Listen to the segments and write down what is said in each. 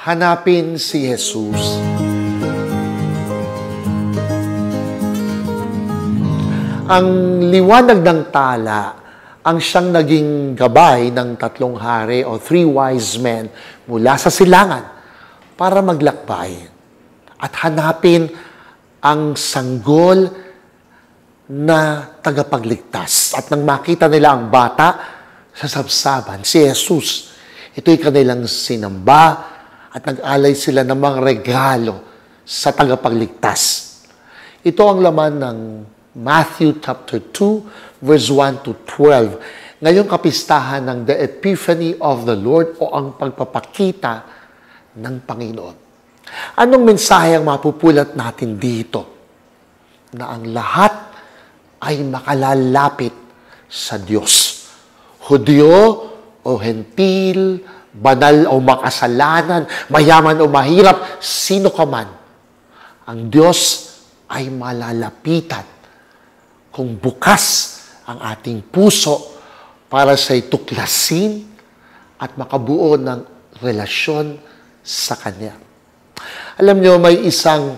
Hanapin si Jesus. Ang liwanag ng tala ang siyang naging gabay ng tatlong hari o three wise men mula sa silangan para maglakbay at hanapin ang sanggol na tagapagligtas. At nang makita nila ang bata sa sabsaban, si Jesus, ito'y kanilang sinamba at nag-alay sila ng mga regalo sa tagapagligtas. Ito ang laman ng Matthew chapter 2, verse 1 to 12. Ngayong kapistahan ng The Epiphany of the Lord o ang pagpapakita ng Panginoon. Anong mensahe ang mapupulot natin dito? Na ang lahat ay makalalapit sa Diyos. Hudyo o hentil, banal o makasalanan, mayaman o mahirap, sino ka man, ang Diyos ay malalapitan kung bukas ang ating puso para siya'y tuklasin at makabuo ng relasyon sa Kanya. Alam niyo, may isang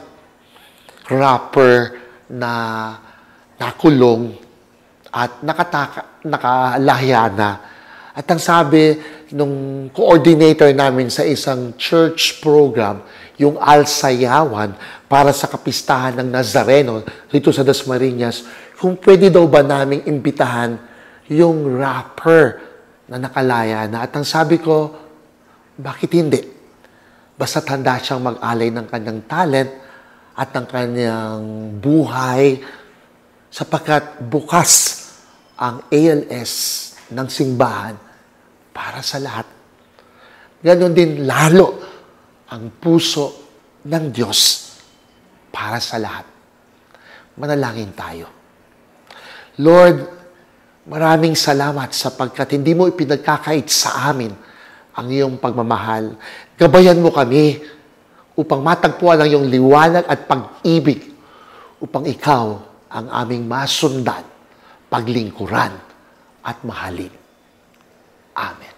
rapper na nakulong at nakalahya na. At ang sabi nung coordinator namin sa isang church program, yung Al-Sayawan para sa kapistahan ng Nazareno dito sa Dasmariñas, kung pwede daw ba naming imbitahan yung rapper na nakalaya na. At ang sabi ko, bakit hindi? Basta handa siyang mag-alay ng kanyang talent at ng kanyang buhay sapagkat bukas ang ALS ng simbahan para sa lahat. Ganon din lalo ang puso ng Diyos para sa lahat. Manalangin tayo. Lord, maraming salamat sapagkat hindi mo ipinagkakait sa amin ang iyong pagmamahal. Gabayan mo kami upang matagpuan ang iyong liwanag at pag-ibig upang ikaw ang aming masundan, paglingkuran at mahalin. Amen.